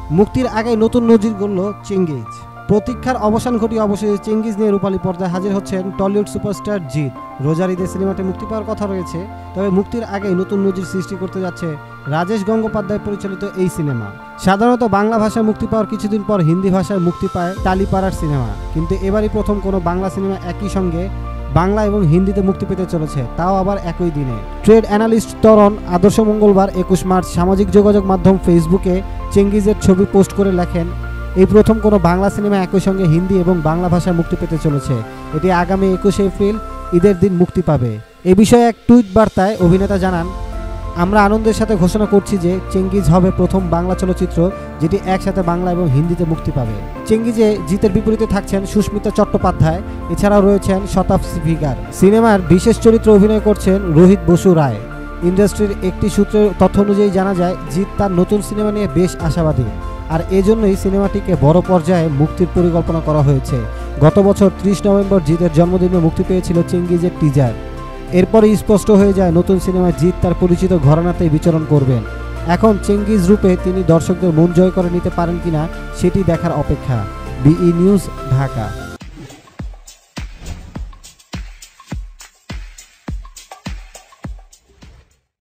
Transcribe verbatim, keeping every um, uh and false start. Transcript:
মুক্তির আগে নতুন নজির গড়ল চেঙ্গিজ। প্রতীক্ষার অবসান ঘটিয়ে অবশেষে চেঙ্গিজ নিয়ে রূপালী পর্দায় হাজির হচ্ছেন টলিউড সুপারস্টার জিৎ। রোজার ঈদে সিনেমাটি মুক্তি পাওয়ার কথা রয়েছে, তবে মুক্তির আগেই নতুন নজির সৃষ্টি করতে যাচ্ছে রাজেশ গঙ্গোপাধ্যায় পরিচালিত এই সিনেমা। সাধারণত বাংলা ভাষায় মুক্তি পাওয়ার কিছুদিন পর হিন্দি ভাষায় মুক্তি পায় টালিপাড়ার সিনেমা, কিন্তু এবারই প্রথম কোনো বাংলা সিনেমা একই সঙ্গে বাংলা এবং হিন্দিতে মুক্তি পেতে চলেছে, তাও আবার একই দিনে। ট্রেড অ্যানালিস্ট তরণ আদর্শ মঙ্গলবার একুশ মার্চ সামাজিক যোগাযোগ মাধ্যম ফেসবুকে চেঙ্গিজের ছবি পোস্ট করে লেখেন, এই প্রথম কোনো বাংলা সিনেমা একই সঙ্গে হিন্দি এবং বাংলা ভাষায় মুক্তি পেতে চলেছে। এটি আগামী একুশে এপ্রিল ঈদের দিন মুক্তি পাবে। এ বিষয়ে এক টুইট বার্তায় অভিনেতা জানান, আমরা আনন্দের সাথে ঘোষণা করছি যে চেঙ্গিজ হবে প্রথম বাংলা চলচ্চিত্র যেটি একসাথে বাংলা এবং হিন্দিতে মুক্তি পাবে। চেঙ্গিজে জিতের বিপরীতে থাকছেন সুস্মিতা চট্টোপাধ্যায়, এছাড়াও রয়েছেন শতাব সিভিগার। সিনেমার বিশেষ চরিত্রে অভিনয় করছেন রোহিত বসু রায়। ইন্ডাস্ট্রির একটি সূত্রের তথ্য অনুযায়ী জানা যায়, জিৎ তার নতুন সিনেমা নিয়ে বেশ আশাবাদী, আর এজন্যই সিনেমাটিকে বড় পর্যায়ে মুক্তির পরিকল্পনা করা হয়েছে। গত বছর ত্রিশ নভেম্বর জিতের জন্মদিনে মুক্তি পেয়েছিল চেঙ্গিজের টিজার। এরপরই স্পষ্ট হয়ে যায় নতুন সিনেমায় জিৎ তার পরিচিত ঘরানাতেই বিচরণ করবেন। এখন চেঙ্গিজ রূপে তিনি দর্শকদের মন জয় করে নিতে পারেন কিনা সেটি দেখার অপেক্ষা। বিই নিউজ, ঢাকা।